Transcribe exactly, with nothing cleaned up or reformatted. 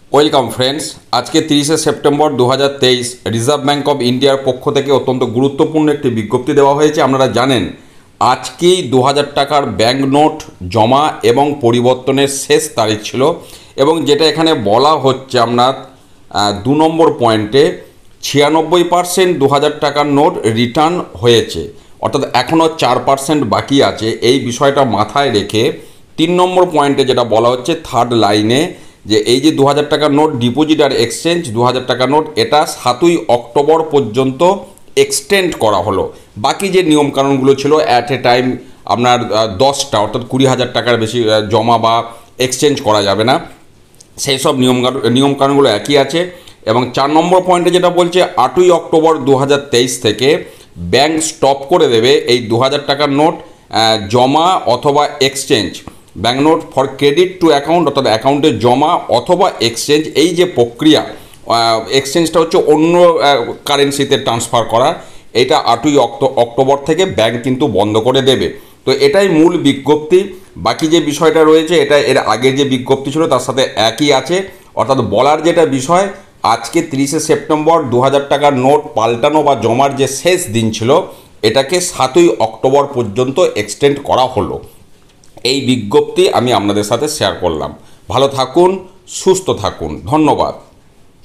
Welcome friends. আজকে তিরিশে September দু হাজার তেইশ রিজার্ভ ব্যাঙ্ক অফ ইন্ডিয়ার পক্ষ থেকে অত্যন্ত গুরুত্বপূর্ণ একটি বিজ্ঞপ্তি দেওয়া হয়েছে। আপনারা জানেন আজকেই দু হাজার টাকার ব্যাঙ্ক নোট জমা এবং পরিবর্তনের শেষ তারিখ ছিল, এবং যেটা এখানে বলা হচ্ছে আপনার দু নম্বর পয়েন্টে ছিয়ানব্বই পার্সেন্ট দু হাজার টাকার নোট রিটার্ন হয়েছে, অর্থাৎ এখনও চার পার্সেন্ট বাকি আছে। এই বিষয়টা মাথায় রেখে তিন নম্বর পয়েন্টে যেটা বলা হচ্ছে থার্ড লাইনে, যে এই যে দু হাজার টাকার নোট ডিপোজিট আর এক্সচেঞ্জ দু হাজার টাকার নোট এটা সাতই অক্টোবর পর্যন্ত এক্সটেন্ড করা হলো। বাকি যে নিয়মকানুনগুলো ছিল অ্যাট এ টাইম আপনার দশটা অর্থাৎ কুড়ি হাজার টাকার বেশি জমা বা এক্সচেঞ্জ করা যাবে না, সেই সব নিয়ম নিয়মকানুনগুলো একই আছে। এবং চার নম্বর পয়েন্টে যেটা বলছে আটই অক্টোবর দু হাজার তেইশ থেকে ব্যাংক স্টপ করে দেবে এই দু হাজার টাকার নোট জমা অথবা exchange. Bank note for credit to account অর্থাৎ অ্যাকাউন্টে জমা অথবা এক্সচেঞ্জ, এই যে প্রক্রিয়া, এক্সচেঞ্জটা হচ্ছে অন্য কারেন্সিতে ট্রান্সফার করা, এটা আটই অক্টোবর থেকে ব্যাঙ্ক কিন্তু বন্ধ করে দেবে। তো এটাই মূল বিজ্ঞপ্তি। বাকি যে বিষয়টা রয়েছে এটা এর আগের যে বিজ্ঞপ্তি ছিল তার সাথে একই আছে, অর্থাৎ বলার যেটা বিষয় আজকে তিরিশে সেপ্টেম্বর দু হাজার টাকার নোট পাল্টানো বা জমার যে শেষ দিন ছিল এটাকে সাতই অক্টোবর পর্যন্ত এক্সটেন্ড করা হলো। এই বিজ্ঞপ্তি আমি আপনাদের সাথে শেয়ার করলাম। ভালো থাকুন, সুস্থ থাকুন, ধন্যবাদ।